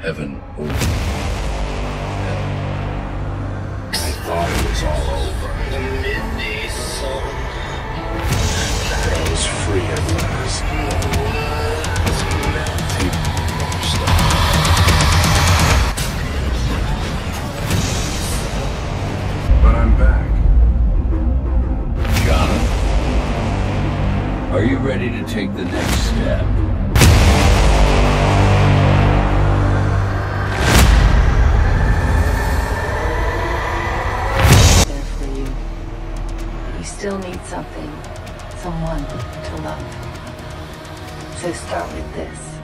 heaven or hell. I thought it was all over. The midday sun. But I was free at last. Take more stuff. But I'm back. Jonathan, are you ready to take the next step? There for you. You still need something, someone to love. So start with this.